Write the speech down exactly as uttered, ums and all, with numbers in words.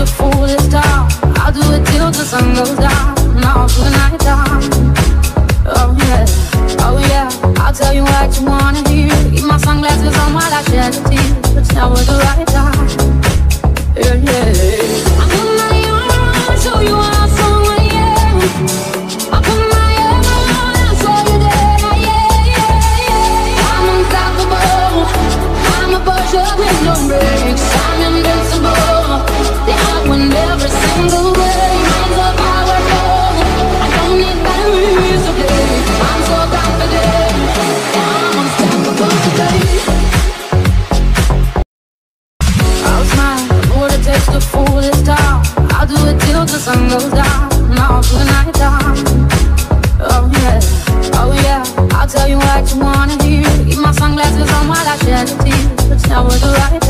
fool is down. I'll do it till the sun goes down, and all through the night time. Oh yeah, oh yeah, I'll tell you what you wanna hear. Keep my sunglasses on while I shed a tear. It's never the right time. Yeah, yeah. I'm putting my arm around, show you how someone, yeah. I'm putting my arm around, show you that I, yeah, yeah, yeah. I'm unstoppable. I'm a Porsche with no brakes. I'm invincible. Yeah, I win every single way. I'm so powerful. I don't need batteries to play. I'm so confident. Yeah, I'm unstoppable today. I'll smile, what it takes to fool this town. I'll do it till the sun goes down, and all through the night time. Oh yeah, oh yeah, I'll tell you what you wanna hear. Keep my sunglasses on while I shed a tear. It's never the right